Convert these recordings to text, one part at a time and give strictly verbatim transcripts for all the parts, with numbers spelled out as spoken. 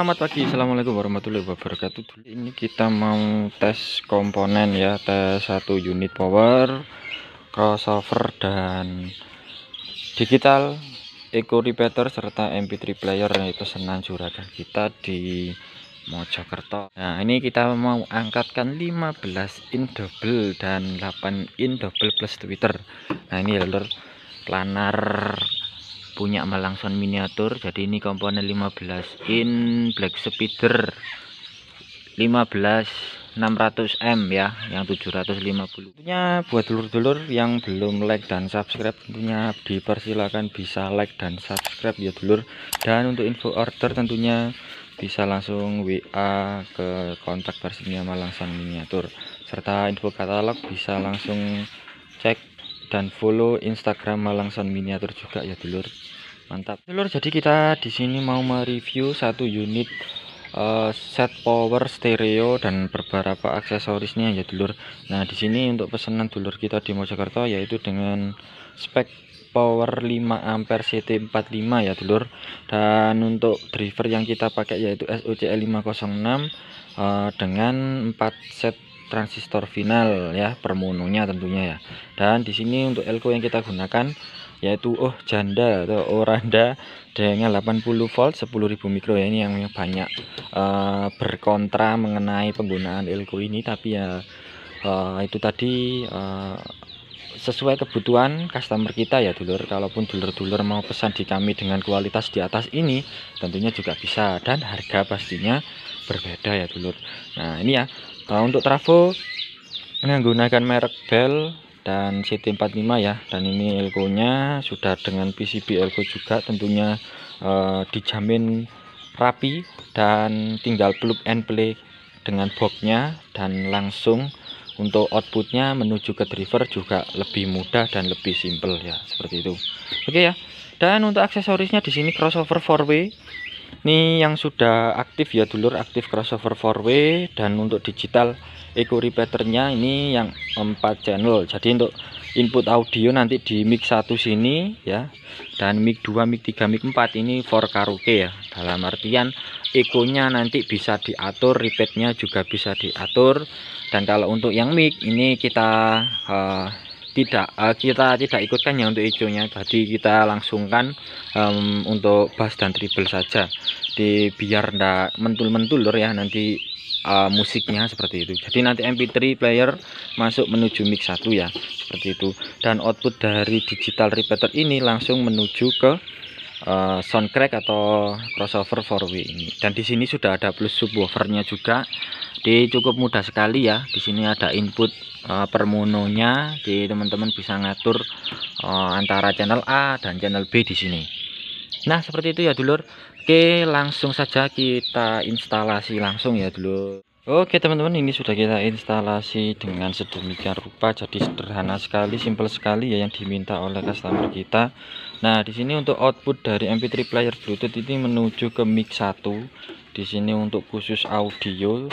Selamat pagi, assalamualaikum warahmatullahi wabarakatuh. Ini kita mau tes komponen ya, tes satu unit power, crossover dan digital, eco repeater serta M P tiga player, yaitu pesanan juragan kita di Mojokerto. Nah, ini kita mau angkatkan lima belas in double dan delapan in double plus tweeter. Nah, ini jalur planar punya Malangson miniatur. Jadi ini komponen lima belas in black speeder lima belas enam ratus M ya, yang tujuh ratus lima puluh. Tentunya buat dulur-dulur yang belum like dan subscribe, tentunya dipersilakan bisa like dan subscribe ya dulur. Dan untuk info order tentunya bisa langsung W A ke kontak Persimia Malangson miniatur, serta info katalog bisa langsung cek dan follow Instagram Malangson miniatur juga ya dulur. Mantap dulur, jadi kita di sini mau mereview satu unit uh, set power stereo dan beberapa aksesorisnya ya dulur. Nah, di sini untuk pesanan dulur kita di Mojokerto yaitu dengan spek power lima ampere C T empat puluh lima ya dulur. Dan untuk driver yang kita pakai yaitu S O C L lima nol enam uh, dengan empat set transistor final ya, per mononya tentunya ya. Dan di sini untuk elko yang kita gunakan yaitu oh janda atau oranda dengan delapan puluh volt sepuluh ribu mikro ya. Ini yang banyak uh, berkontra mengenai penggunaan elko ini, tapi ya uh, itu tadi uh, sesuai kebutuhan customer kita ya dulur. Kalaupun dulur-dulur mau pesan di kami dengan kualitas di atas ini tentunya juga bisa, dan harga pastinya berbeda ya dulur. Nah, ini ya uh, untuk trafo menggunakan merek Bell dan C T empat puluh lima ya. Dan ini elko nya sudah dengan P C B elko juga, tentunya uh, dijamin rapi dan tinggal plug and play dengan boxnya, dan langsung untuk outputnya menuju ke driver juga lebih mudah dan lebih simple ya, seperti itu. Oke ya. Dan untuk aksesorisnya di sini crossover four way ini yang sudah aktif ya dulur, aktif crossover four way. Dan untuk digital eco repeaternya ini yang empat channel. Jadi untuk input audio nanti di mic satu sini ya, dan mic dua, mic tiga, mic empat ini for karaoke ya. Dalam artian eco-nya nanti bisa diatur, repeatnya juga bisa diatur. Dan kalau untuk yang mic ini kita uh, tidak uh, kita tidak ikutkan ya untuk eco-nya. Tadi kita langsungkan um, untuk bass dan treble saja, di biar ndak mentul-mentul ya nanti uh, musiknya, seperti itu. Jadi nanti M P tiga player masuk menuju mic satu ya, seperti itu. Dan output dari digital repeater ini langsung menuju ke uh, sound crack atau crossover four way ini. Dan di sini sudah ada plus subwoofernya juga. Di cukup mudah sekali ya. Di sini ada input uh, per mononya. Di teman-teman bisa ngatur uh, antara channel A dan channel B di sini. Nah, seperti itu ya dulur. Oke, langsung saja kita instalasi langsung ya dulur. Oke teman-teman, ini sudah kita instalasi dengan sedemikian rupa. Jadi sederhana sekali, simple sekali ya yang diminta oleh customer kita. Nah, di sini untuk output dari M P tiga player Bluetooth ini menuju ke mic satu. Di sini untuk khusus audio,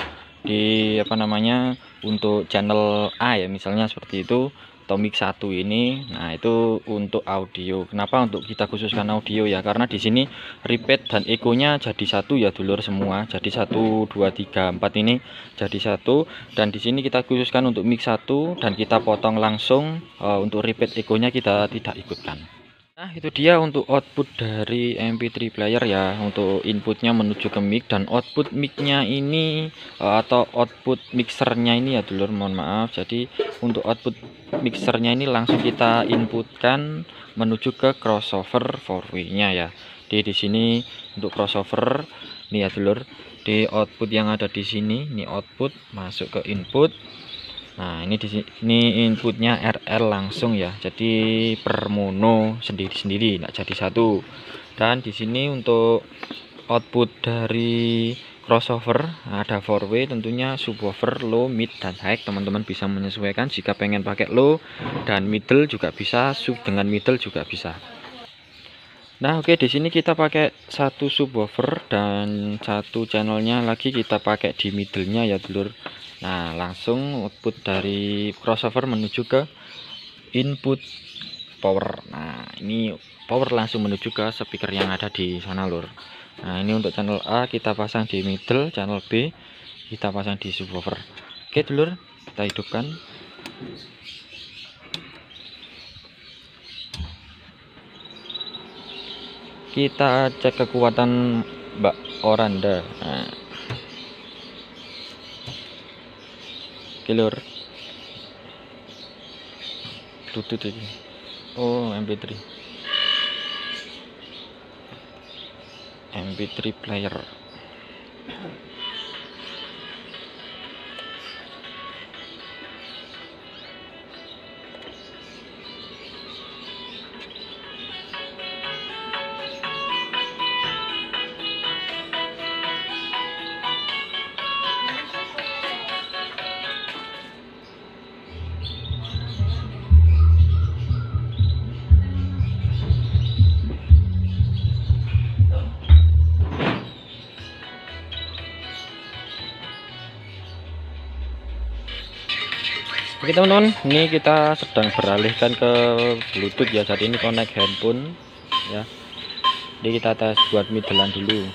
di apa namanya untuk channel A ya, misalnya seperti itu, atau mic satu ini. Nah, itu untuk audio. Kenapa untuk kita khususkan audio ya, karena di sini repeat dan echo-nya jadi satu ya dulur semua. Jadi satu dua tiga empat ini jadi satu. Dan di sini kita khususkan untuk mic satu, dan kita potong langsung uh, untuk repeat echo-nya kita tidak ikutkan. Nah, itu dia untuk output dari M P tiga player ya, untuk inputnya menuju ke mic, dan output mic-nya ini atau output mixernya ini ya dulur, mohon maaf. Jadi untuk output mixernya ini langsung kita inputkan menuju ke crossover four way-nya ya. Jadi di sini untuk crossover nih ya dulur, di output yang ada di sini, ini output masuk ke input. Nah, ini di sini inputnya R L langsung ya, jadi per mono sendiri-sendiri, nggak jadi satu. Dan di sini untuk output dari crossover ada four way, tentunya subwoofer low, mid dan high. Teman-teman bisa menyesuaikan, jika pengen pakai low dan middle juga bisa, sub dengan middle juga bisa. Nah, oke, di sini kita pakai satu subwoofer dan satu channelnya lagi kita pakai di middle-nya ya dulur. Nah, langsung output dari crossover menuju ke input power. Nah, ini power langsung menuju ke speaker yang ada di sana lur. Nah, ini untuk channel A kita pasang di middle, channel B kita pasang di subwoofer. Oke dulur, kita hidupkan. Kita cek kekuatan Mbak Oranda. Nah, oke lur, tutut ini. Oh, M P tiga M P tiga player. Oke teman-teman, ini kita sedang beralihkan ke Bluetooth ya. Jadi ini connect handphone ya. Jadi kita tes buat middelan dulu.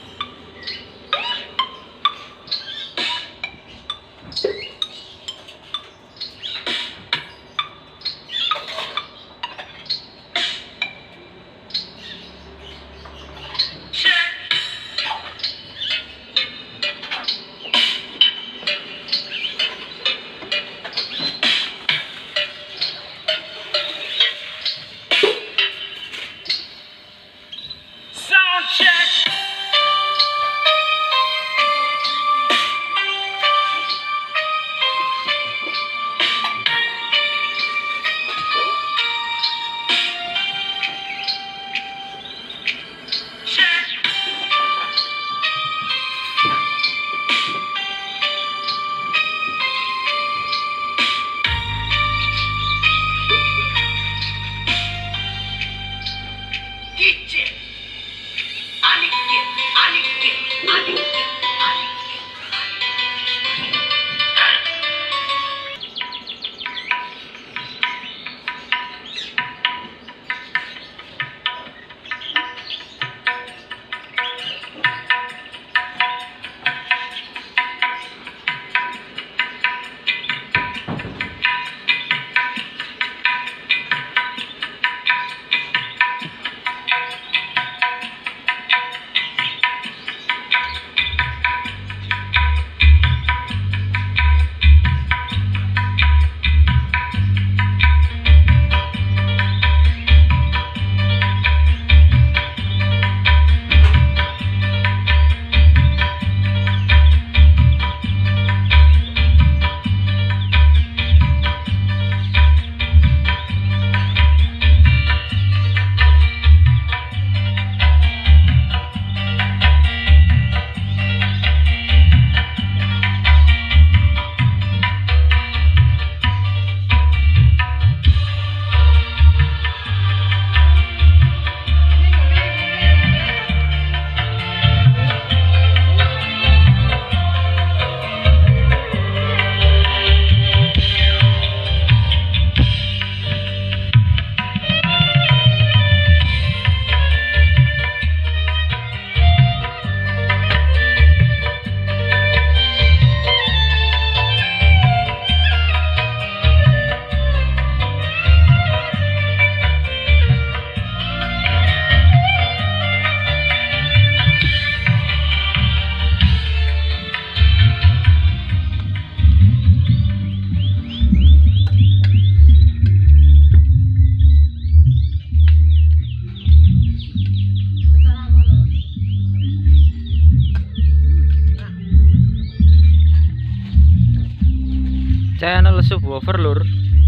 Channel subwoofer lur.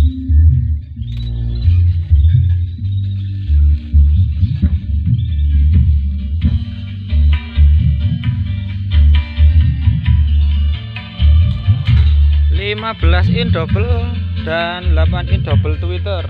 lima belas in double dan delapan in double tweeter.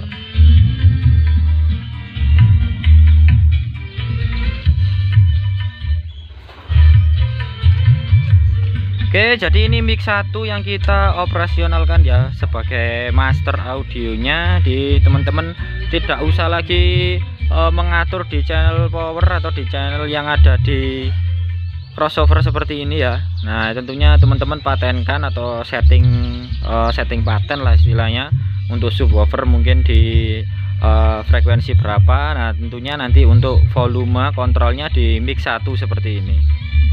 Oke, jadi ini mic satu yang kita operasionalkan ya sebagai master audionya. Di teman-teman tidak usah lagi e, mengatur di channel power atau di channel yang ada di crossover seperti ini ya. Nah tentunya teman-teman patenkan atau setting uh, setting paten lah istilahnya untuk subwoofer mungkin di uh, frekuensi berapa. Nah tentunya nanti untuk volume kontrolnya di mix satu seperti ini.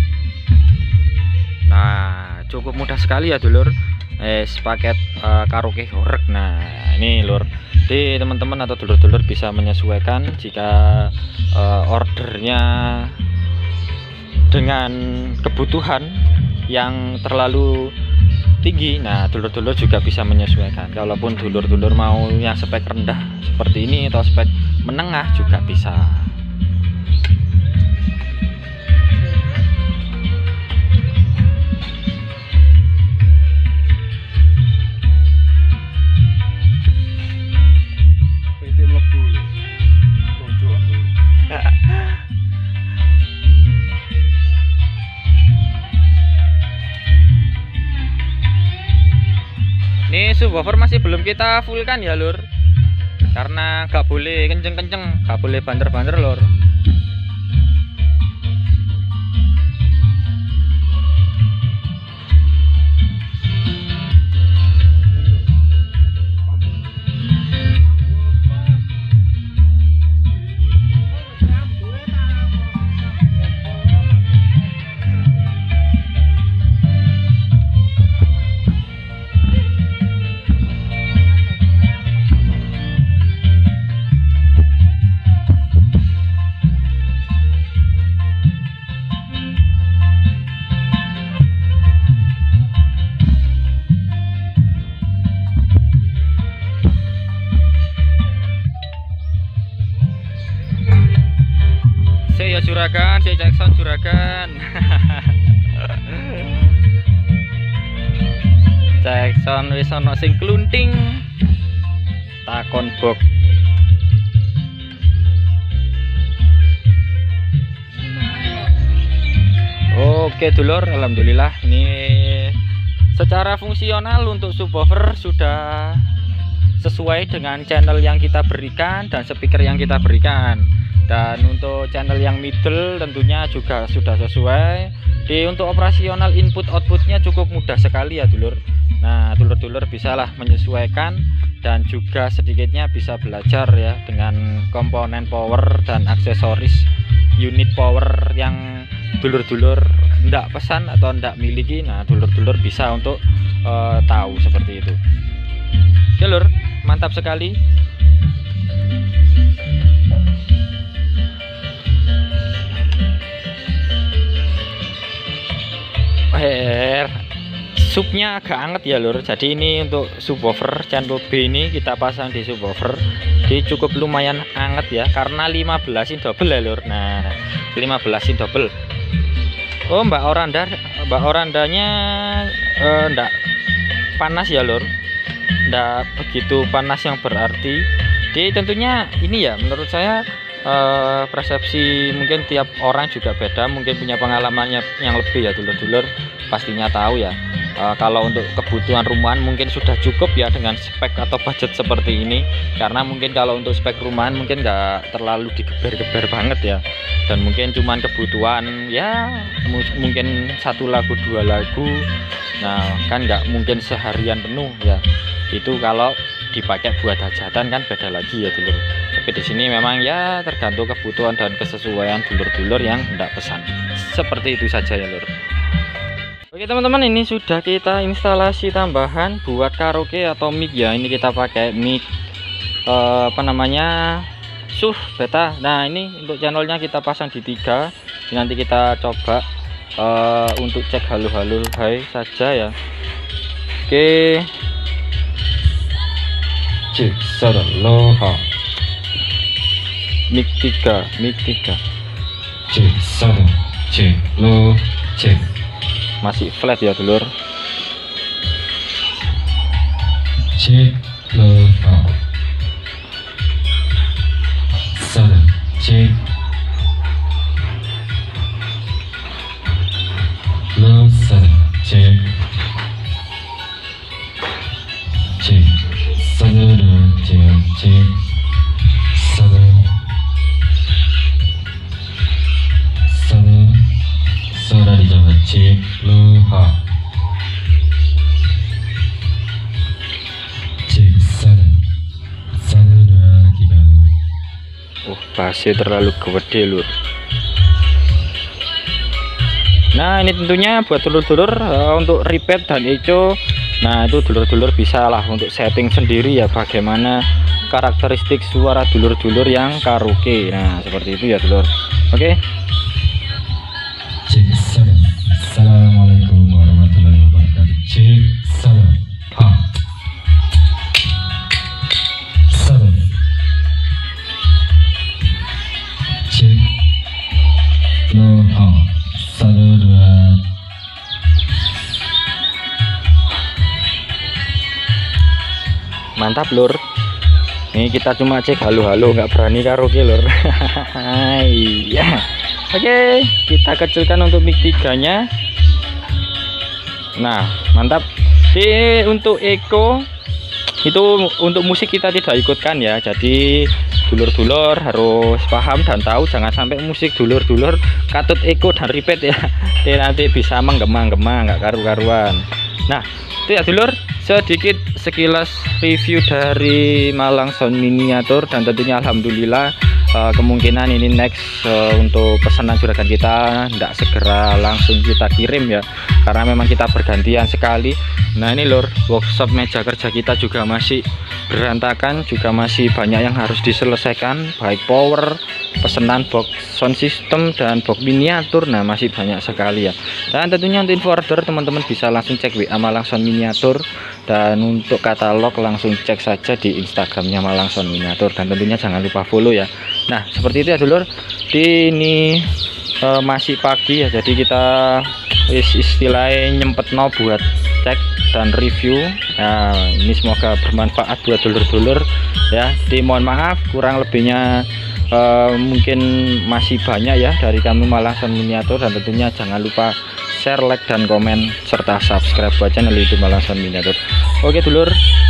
Nah cukup mudah sekali ya dulur, eh paket uh, karaoke horeg. Nah ini lur, jadi teman-teman atau dulur-dulur bisa menyesuaikan jika uh, ordernya dengan kebutuhan yang terlalu tinggi. Nah dulur-dulur juga bisa menyesuaikan. Kalaupun dulur-dulur mau yang spek rendah seperti ini atau spek menengah juga bisa. Ini subwoofer masih belum kita fullkan ya lur, karena gak boleh kenceng-kenceng, gak boleh banter-banter lur. Saya juragan, saya Jackson juragan. Jackson wis ana sing klunting. Takon bok. Oke dulur, alhamdulillah ini secara fungsional untuk subwoofer sudah sesuai dengan channel yang kita berikan dan speaker yang kita berikan. Dan untuk channel yang middle tentunya juga sudah sesuai. Di untuk operasional input outputnya cukup mudah sekali ya dulur. Nah dulur-dulur bisalah menyesuaikan dan juga sedikitnya bisa belajar ya dengan komponen power dan aksesoris unit power yang dulur-dulur ndak pesan atau ndak miliki. Nah dulur-dulur bisa untuk uh, tahu seperti itu. Oke lur, mantap sekali. Air supnya agak anget ya lur. Jadi ini untuk subwoofer channel B ini kita pasang di subwoofer, jadi cukup lumayan anget ya, karena lima belas in double ya lur. Nah lima belas in double. Oh Mbak Oranda, Mbak Orandanya eh, ndak panas ya lur, ndak begitu panas yang berarti. Jadi tentunya ini ya menurut saya Uh, persepsi mungkin tiap orang juga beda, mungkin punya pengalamannya yang lebih ya dulur-dulur, pastinya tahu ya. Uh, kalau untuk kebutuhan rumahan mungkin sudah cukup ya dengan spek atau budget seperti ini, karena mungkin kalau untuk spek rumahan mungkin nggak terlalu digeber-geber banget ya, dan mungkin cuman kebutuhan ya mungkin satu lagu dua lagu. Nah kan nggak mungkin seharian penuh ya, itu kalau dipakai buat hajatan kan beda lagi ya dulur. Tapi di sini memang ya tergantung kebutuhan dan kesesuaian dulur-dulur yang hendak pesan. Seperti itu saja ya lur. Oke teman-teman, ini sudah kita instalasi tambahan buat karaoke atau mic ya. Ini kita pakai mic eh, apa namanya S U F beta. Nah ini untuk channelnya kita pasang di tiga. Nanti kita coba eh, untuk cek halo-halo hai saja ya. Oke, cek saloha mic tiga, mic tiga, cek satu, cek lo, cek. Masih flat ya dulur. Cek lo, satu, cek lo, satu, cek, cek satu, cek, cek satu. Suara bassnya terlalu gede lur. Nah ini tentunya buat dulur-dulur uh, untuk repeat dan echo. Nah itu dulur-dulur bisa lah untuk setting sendiri ya bagaimana karakteristik suara dulur-dulur yang karaoke. Nah seperti itu ya dulur. Oke. Cek seven. Assalamualaikum warahmatullahi wabarakatuh. Cek seven. Ha. Seven. Cek. No ha. Satu dua. Mantap lur. Ini kita cuma cek halo-halo, nggak berani karaoke lur. Iya. Oke, kita kecilkan untuk mic tiga-nya. Nah, mantap. Di untuk echo itu untuk musik kita tidak ikutkan ya. Jadi dulur-dulur harus paham dan tahu jangan sampai musik dulur-dulur katut echo dan repeat ya. Dia nanti bisa menggema-gema nggak karu-karuan. Nah, itu ya dulur, sedikit sekilas review dari Malang Sound Miniatur dan tentunya alhamdulillah uh, kemungkinan ini next uh, untuk pesanan juragan kita tidak segera langsung kita kirim ya, karena memang kita bergantian sekali. Nah ini lur, workshop meja kerja kita juga masih berantakan, juga masih banyak yang harus diselesaikan, baik power, pesanan box sound system dan box miniatur. Nah masih banyak sekali ya. Dan tentunya untuk info order teman-teman bisa langsung cek W A Malang Sound Miniatur, dan untuk katalog langsung cek saja di Instagramnya Malang Sound Miniatur, dan tentunya jangan lupa follow ya. Nah seperti itu ya dulur. Di ini uh, masih pagi ya, jadi kita istilahnya nyempet no buat cek dan review. Nah ini semoga bermanfaat buat dulur-dulur ya. Di mohon maaf kurang lebihnya uh, mungkin masih banyak ya dari kami Malang Sound Miniatur, dan tentunya jangan lupa share, like dan komen serta subscribe buat channel YouTube Malang Sound Miniatur. Oke dulur,